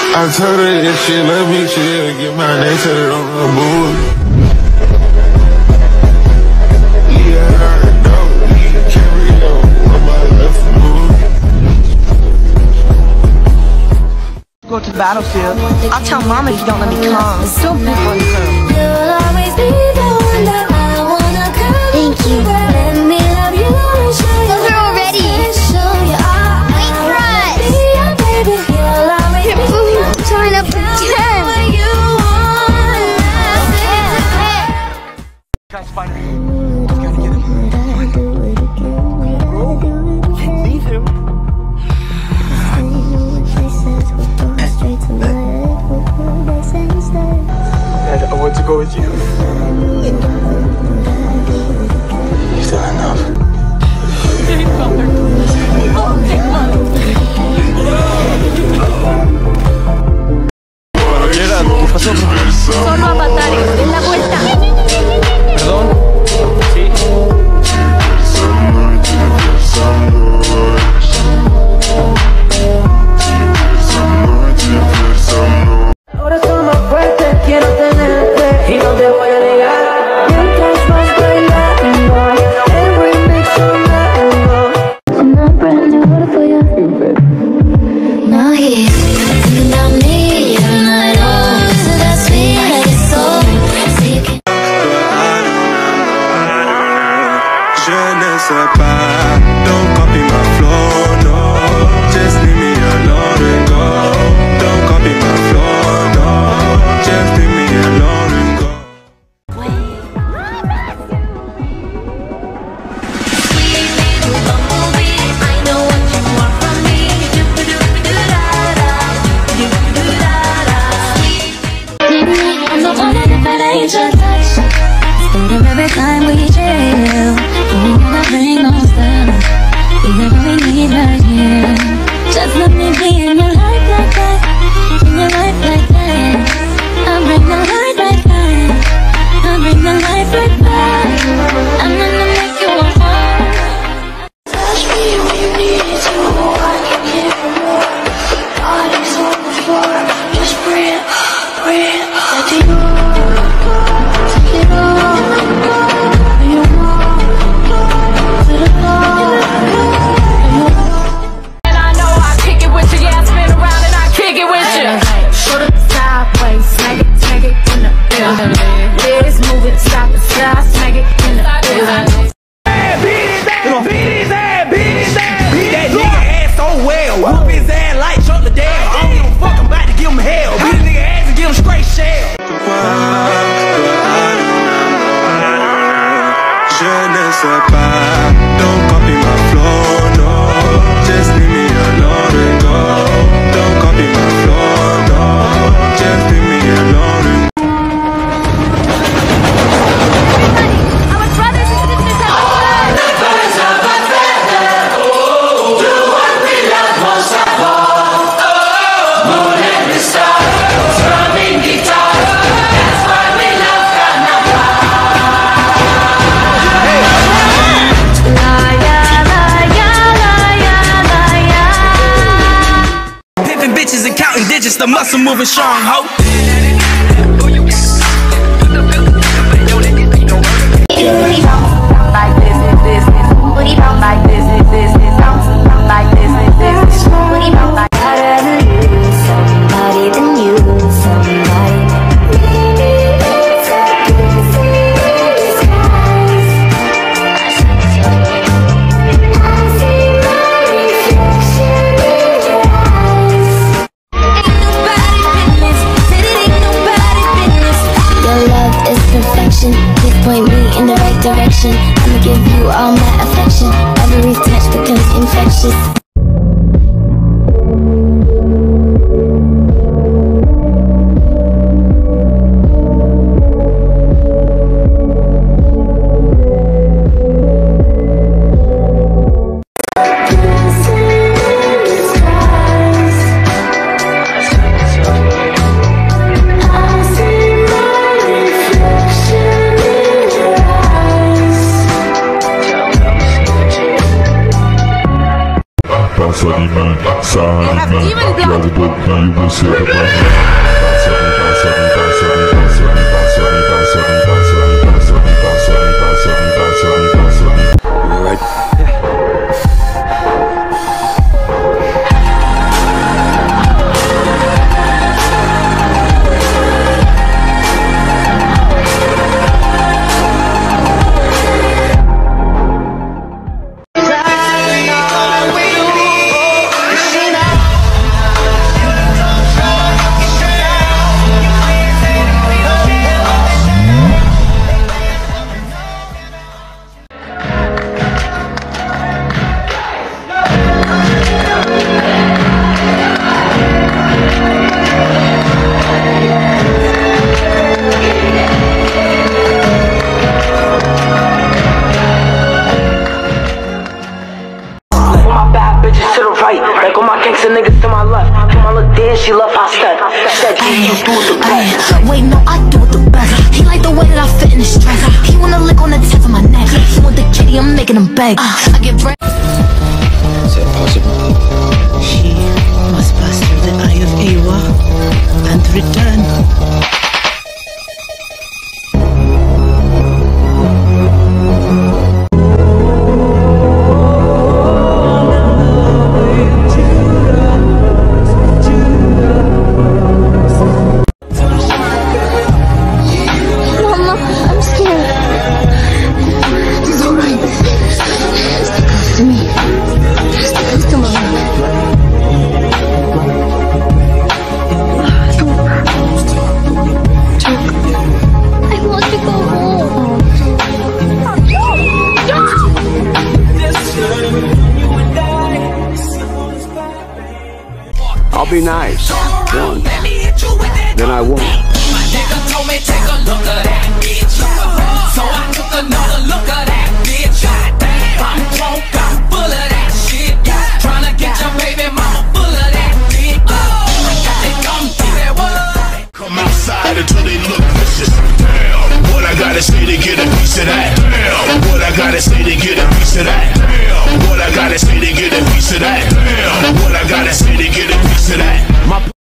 I told her if she let me, she'll get my name tatted on her board. Yeah, I know, you carry on on my left move. Go to the battlefield. I'll tell mom if you don't let me come. It's so big on the curve. You'll always be the one that I wanna come. Thank you. Let me love you and show you. Those are all ready. Show you all. Wait for us. Be your baby. You'll always be the one. Sign up for 10. You want. Guys, find me. Gotta get him. Can't leave him. Dad, I want to go with you. You still enough? Gerard, ¿qué pasó? Solo avatares, en la vuelta. ¿Perdón? Sí. Ahora toma fuerte, quiero tenerte y no te voy a negar. Mientras vas bailando, el remix sonando. I'm not brand new, what for you? Now he's thinking about me every night long. So that's me, I get so you can. Je ne sais pas, don't copy my flow, no. Just leave me alone and go. Don't copy my flow, no. Just leave me alone and go. Sweet little bumblebee, I know what you want from me. Do-do-do-do-da-da, do-do-do-da-da. I'm the one that if it ain't your touch, instead of every time we chill, we gotta bring on stuff. We got what we need right here. Just let me be in your life like that, in your life like that. I'll bring the light right back. I'll bring the light right back. I'm gonna make you a heart. Touch me when you need to. I can give you more. Bodies on the floor. Just breathe, breathe. Take it all, take it all. You want to the floor. And I know I kick it with you, yeah, I spin around and I kick it with you. Show the sideways, smack it in the building. Legs moving side to side, smack it in the building. Beat that nigga ass so well. Whoop his ass like Chuck Liddell. I don't give a fuck, I'm about to give him hell. Beat the nigga ass and give him straight shell. Je ne sais pas, don't copy my flow, no. Just leave me alone and go. Don't copy my flow, no. Just leave me alone and go. Our brothers and sisters have Pimping bitches and counting digits, the muscle moving strong, ho. Booty bounce like this is business. Booty bounce like this is business. Bounce like this is business. Booty bounce like. I'd rather lose somebody than you lose somebody. Please point me in the right direction. I'ma give you all my affection. Every touch becomes infectious. passa de mim, sarra em mim. Joga o pouquinho, você é pra mim. Passa, me passa, me passa, me passa, me passa, me passa, me passa, me passa, me passa, me passa, me passa, me passa, me passa. You alright? Niggas to my left, to my look there, she love how step. Said you do it the best. Wait, no, I do it the best. He like the way that I fit in his dress. He wanna lick on the tip of my neck. He want the kitty, I'm making him beg. I get bread. Is that possible? She must pass through the eye of Ewa and return. I'll be nice, once, then I won't. My nigga told me take a look at that bitch. So I took another look at that bitch. I'm drunk, I'm full of that shit. Tryna get your baby mama full of that dick. They come through that word. Come outside until they look vicious. Damn, what I gotta say to get a piece of that? Damn, what I gotta say to get a piece of that? Damn, what I gotta say to get a piece of that? Damn, what I gotta say to get a piece of that? My